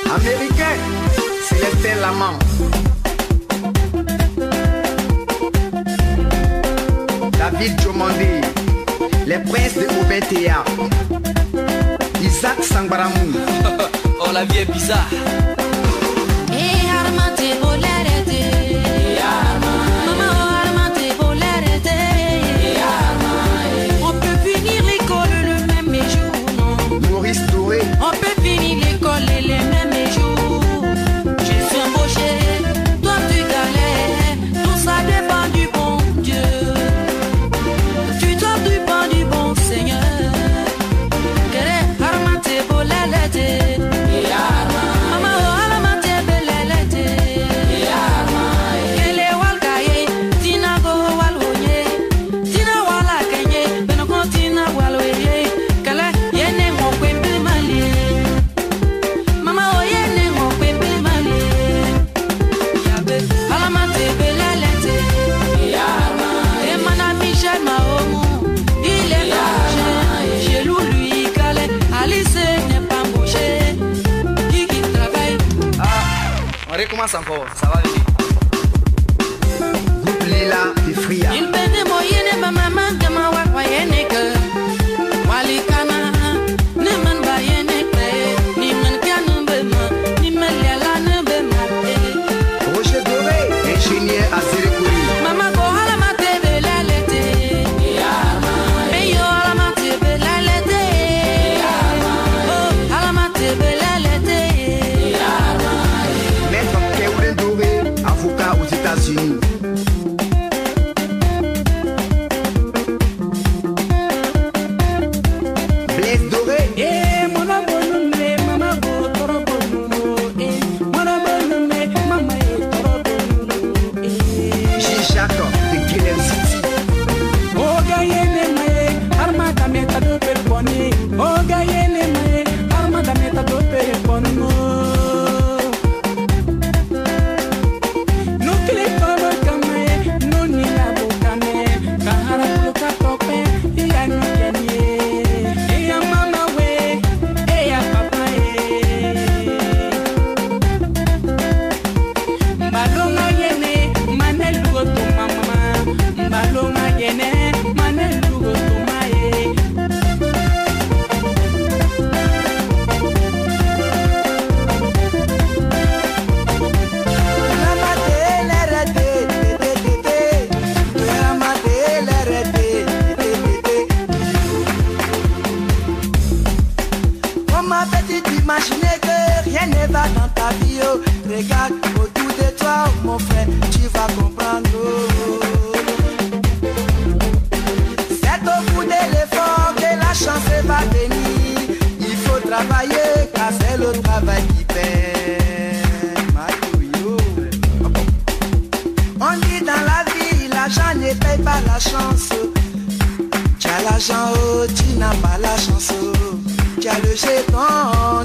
Américain, Célestin Lamant. David Jomandé, les princes de Obetea. Isaac Sangbaramou. Oh, la vie est bizarre. On peut finir l'école le même jour. Maurice Touré. On peut finir l'école les mêmes jours. Je suis embauché, toi tu galères. Tout ça dépend du bon Dieu. Tu dois dépend du bon Seigneur. Recommence encore, ça va venir. Groupe Lila de Fria. Il bende moyenne ma maman de ma wayene que walikana ne man bayene que ni man kanu bema ni man yala ne bema. Roger Doré, ingénieur à Zérékouri. Maman go ala mate belelete. Meyo ala mate belelete. Oh ala mate belelete. Maître Kewlen Doré, avocat aux États-Unis. Blaise Doré. J-Jacques de Guilhem City. Ma petite, imaginez que rien ne va dans ta vie. Oh. Regarde autour de toi, oh, mon frère, tu vas comprendre. Oh. C'est au bout de l'effort que la chance va venir. Il faut travailler, car c'est le travail qui paie. On dit dans la vie, l'argent ne paye pas la chance. Tu as l'argent, oh, tu n'as pas la chance. Tu as le jeton,